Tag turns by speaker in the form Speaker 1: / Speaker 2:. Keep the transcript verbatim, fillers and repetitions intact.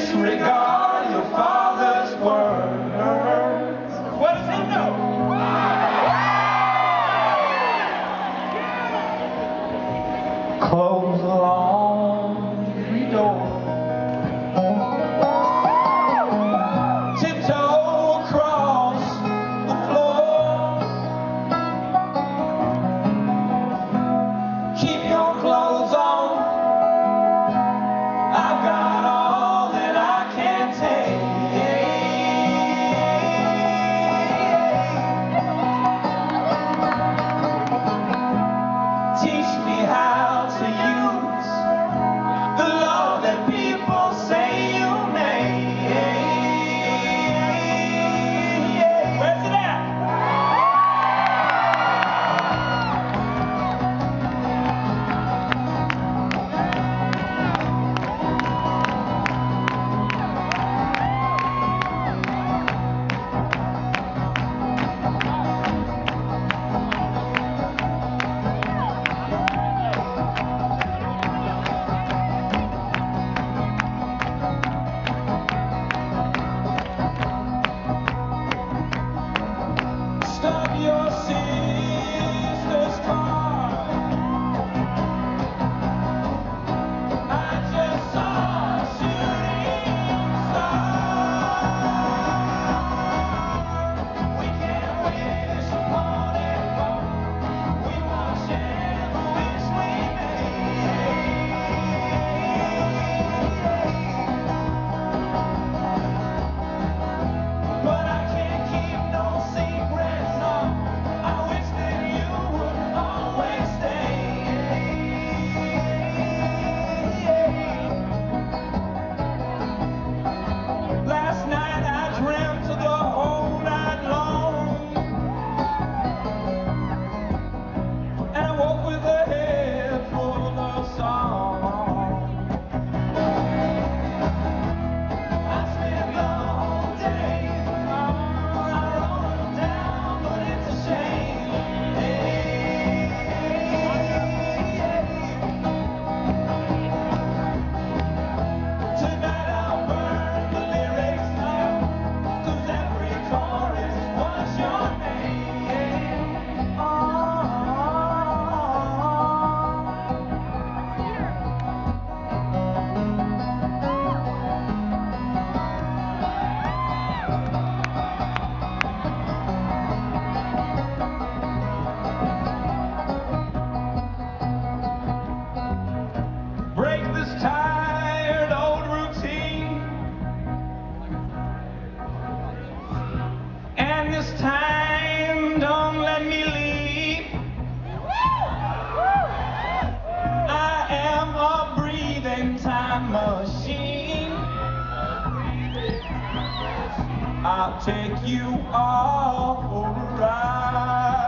Speaker 1: disregard your father's words. What does he know? Close the laundry door. Tiptoe across the floor. Keep your clothes on. I've got all that I can take. Teach me how to use the love that people say you made. Where's it at? Stop your sister's car. I just saw a shooting star. We can't wish upon it, but we won't share the wish we made. But I can't keep no secrets, no. I wish that you would always stay. Last night I dreamt the whole night long, and I woke with a head full of song. I spent the whole day, oh, I wrote them down, but it's a shame. Tonight I'll burn the lyrics down, 'cause every chorus was your name. Oh. Break this tired old routine, and this time don't let me leave. I am a breathing time machine. I'll take you all for a ride.